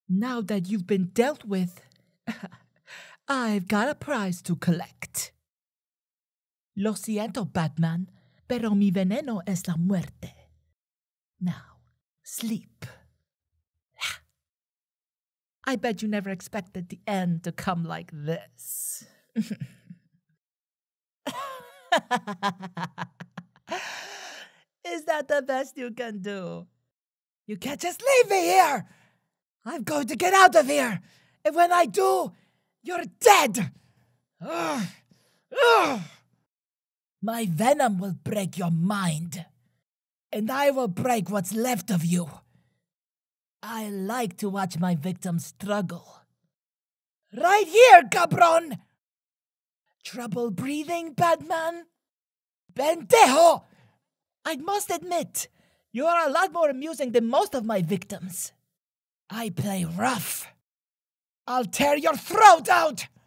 Now that you've been dealt with, I've got a prize to collect. Lo siento, Batman, pero mi veneno es la muerte. Now, sleep. I bet you never expected the end to come like this. Is that the best you can do? You can't just leave me here! I'm going to get out of here! And when I do, you're dead! Ugh. Ugh. My venom will break your mind. And I will break what's left of you. I like to watch my victims struggle. Right here, cabron! Trouble breathing, Batman? Pendejo! I must admit, you are a lot more amusing than most of my victims. I play rough. I'll tear your throat out!